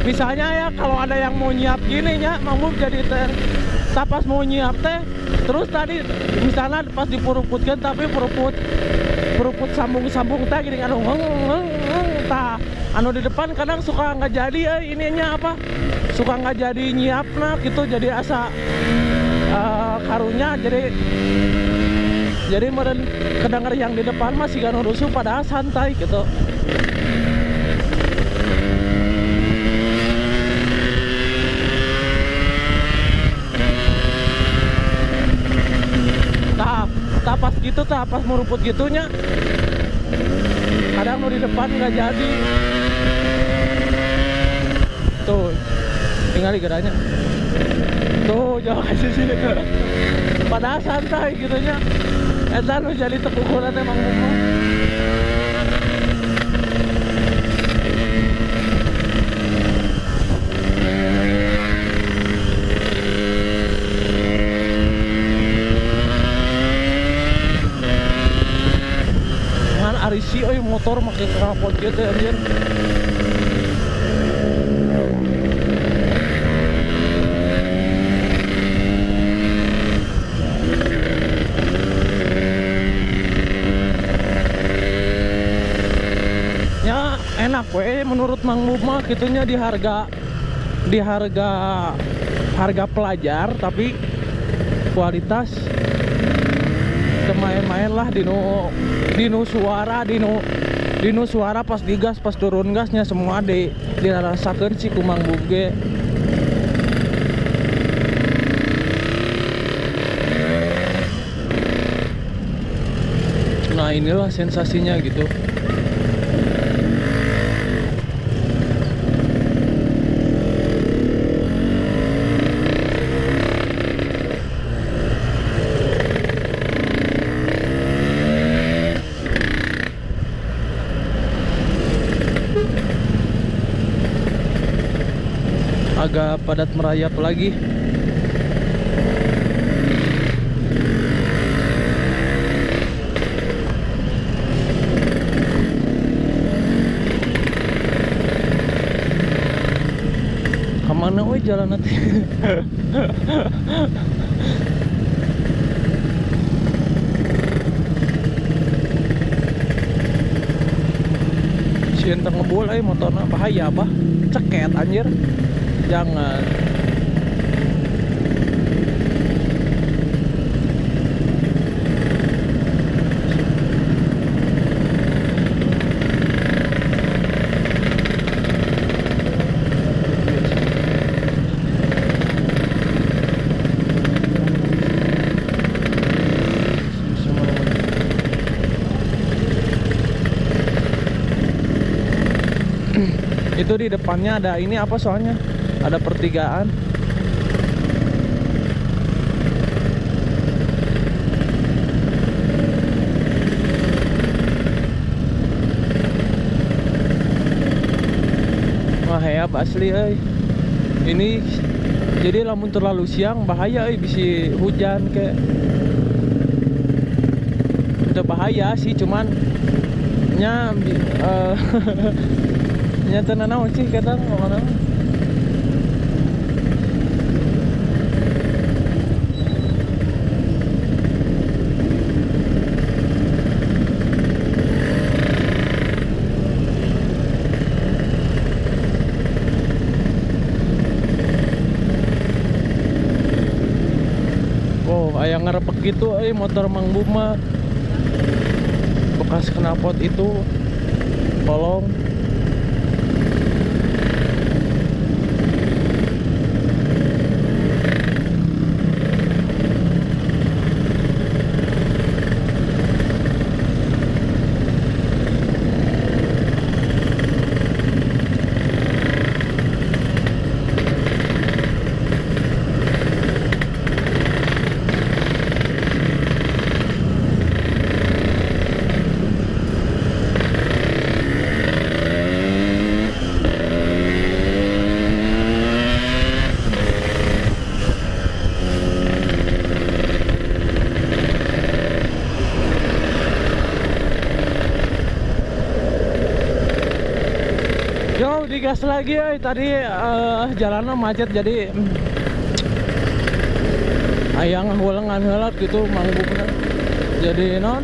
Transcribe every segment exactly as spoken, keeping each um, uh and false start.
misalnya ya kalau ada yang mau nyiap gini ya Mang Bub jadi teh pas mau nyiap teh terus tadi misalnya pas dipuruputkan tapi puruput puruput sambung-sambung teh gini anu heng heng heng tah anu di depan kadang suka nggak jadi eh ininya apa suka nggak jadi nyiap nah gitu jadi asa uh, karunya jadi jadi meren kedenger yang di depan masih gak rusuh padahal santai gitu. Nah, tak pas gitu tak pas meruput gitunya kadang mau di depan nggak jadi tuh tinggal di geranya tuh jauh kasih sini padahal santai gitunya eta nu jadi tekukuran emang ngomong ngan arisi euy motor make knalpot kieu teh anjir. Enak we menurut Mang Bub mah gitunya di harga di harga harga pelajar tapi kualitas main-main lah dinu dinu suara dinu dinu suara pas digas pas turun gasnya semua di dirasakeun si ku Mang Bub ge. Nah inilah sensasinya gitu. Agak padat merayap lagi. Kemana woi jalan nanti? Si ente ngebul eh motornya bahaya apa? Ceket anjir. Jangan. Itu di depannya ada ini apa soalnya? Ada pertigaan. Wah heap asli euy. Ini jadi lamun terlalu siang bahaya euy bisi hujan ke. Itu bahaya sih cuman nya uh, nya teu naon sih kadang ngomongna. Aya ngerepek gitu euy motor Mang Bub mah bekas knalpot itu tolong. digas lagi euy. Tadi uh, jalannya macet jadi aya ngaheulengan heula gitu manggubna. Jadi non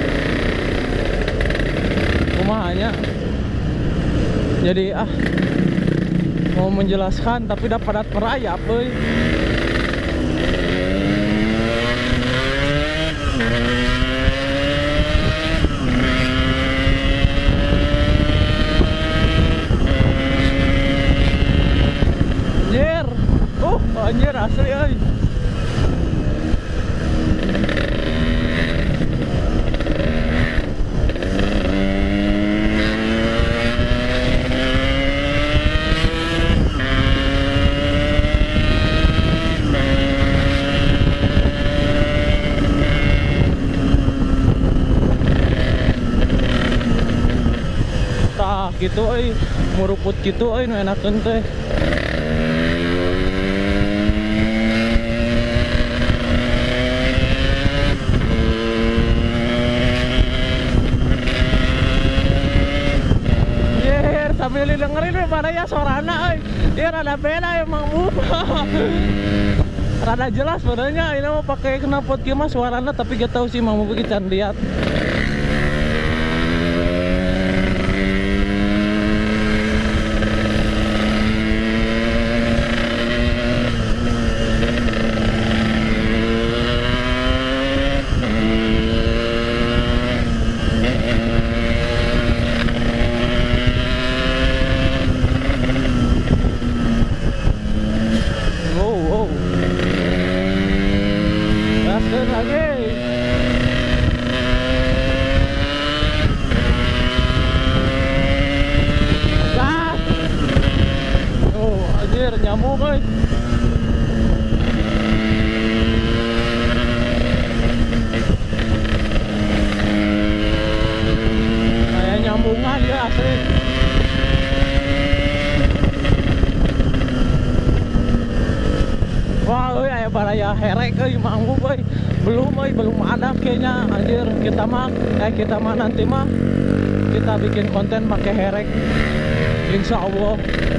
kumahanya. Jadi ah mau menjelaskan tapi udah padat merayap euy. Anjir. Uh, anjir asli euy. Gitu euy, muruput gitu euy nu enakeun teh. Yer, sambil dengerin mana ya suarana euy. Dia rada beda emang Bu. Rada jelas sebenarnya ini mau pakai knalpot kieu mah suarana tapi gak tahu sih Mang Bu can lihat. Nyamuk euy. Kayak nyambungan ya asli. Wah euy aya baraya herek euy Mang Bu euy. Belum euy, belum ada kayaknya anjir. Kita mah eh kita mah nanti mah kita bikin konten pakai herek. Insya Allah.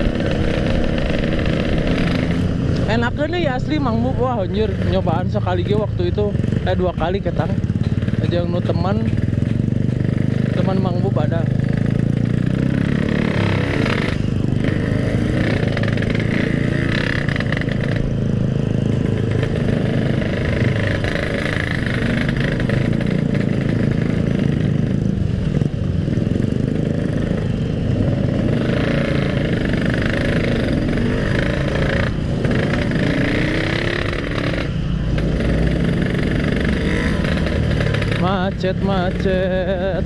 Enak nih ya asli Mang Bu. Wah anjir nyobaan sekali ge waktu itu eh dua kali ketang aja nu teman teman Mang Bu pada macet-macet.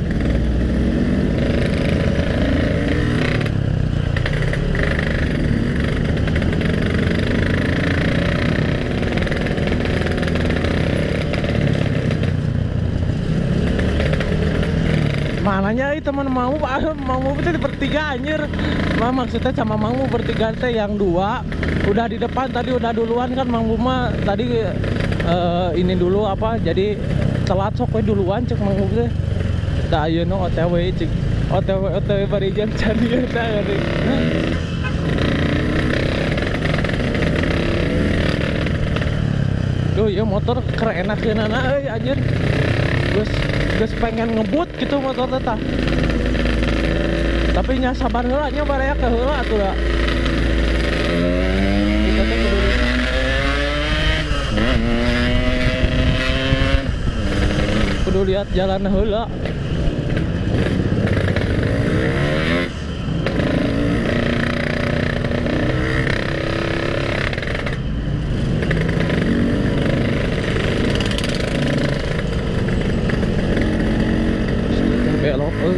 Mananya itu teman mau mau itu di bertiga anjir. Mah maksudnya sama Mang Bu bertiga teh yang dua udah di depan tadi udah duluan kan Mang Bu mah tadi uh, ini dulu apa jadi telat sok we duluan cek Mang Bu teh. Da ayeuna O T W cek O T W O T W barijan can ieu teh geuning. Duh, ya motor keren enakeunana euy anjir. Geus geus pengen ngebut gitu motor teh tah. Tapi nya sabar heula nya baraya ke heula atuh da. Kita teh kudu kudu lihat jalan heula. Belok euy.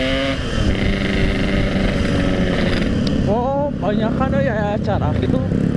Banyak kan ya acara gitu.